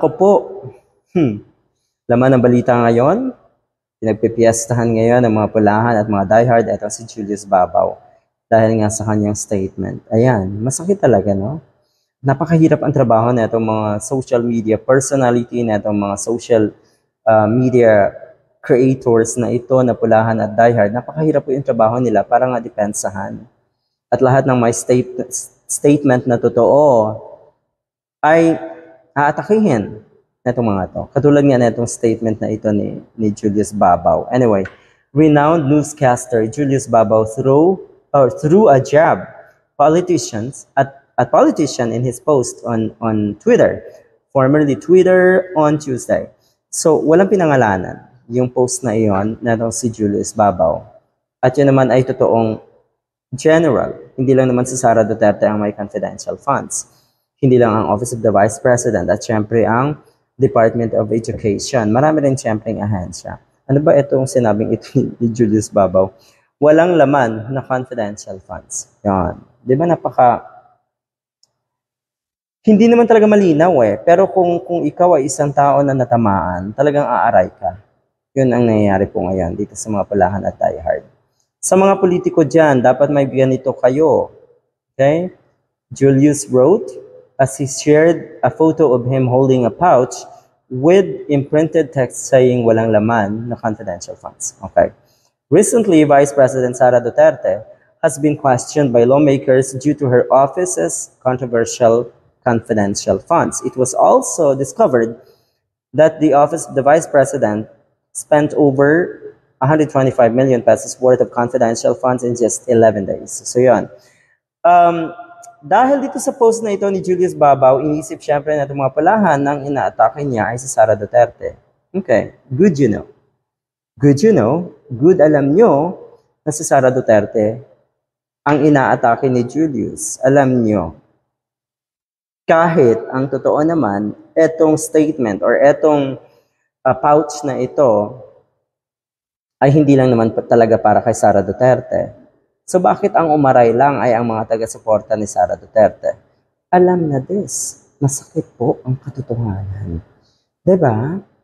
Nako po, laman ng balita ngayon, pinagpipiestahan ngayon ng mga pulahan at mga diehard, ito si Julius Babaw. Dahil nga sa kanyang statement. Ayan, masakit talaga, no? Napakahirap ang trabaho na itong mga social media personality, na itong mga social media creators na ito, na pulahan at diehard. Napakahirap po yung trabaho nila para nga depensahan. At lahat ng may statement na totoo ay aatakihin na itong mga to. Katulad nga na itong statement na ito ni Julius Babaw. Anyway, renowned newscaster Julius Babaw threw a jab at politician in his post on Twitter, formerly Twitter, on Tuesday. So, walang pinangalanan yung post na iyon na itong si Julius Babaw. At yun naman ay totoong general. Hindi lang naman si Sara Duterte ang may confidential funds. Hindi lang ang Office of the Vice President at syempre ang Department of Education. Marami rin syempre ang ahensya. Ano ba itong sinabing ito ni Julius Babaw? Walang laman na confidential funds. Yan. Di ba hindi naman talaga malinaw eh. Pero kung ikaw ay isang tao na natamaan, talagang aaray ka. Yun ang nangyayari po ngayon dito sa mga pulahan at diehard. Sa mga politiko dyan, dapat may ganito kayo. Okay? Julius wrote, as he shared a photo of him holding a pouch with imprinted text saying walang laman na confidential funds. Okay. Recently, Vice President Sara Duterte has been questioned by lawmakers due to her office's controversial confidential funds. It was also discovered that the Office of the Vice President spent over 125 million pesos worth of confidential funds in just 11 days. So yun. Dahil dito sa post na ito ni Julius Babaw, inisip syempre na itong mga pulahan ng inaatake niya ay si Sara Duterte. Okay, good you know. Good you know, good alam nyo na si Sara Duterte ang inaatake ni Julius. Alam nyo. Kahit ang totoo naman, etong statement or etong pouch na ito ay hindi lang naman talaga para kay Sara Duterte. So bakit ang umaray lang ay ang mga taga-suporta ni Sara Duterte? Alam na this. Masakit po ang katotohanan. Diba?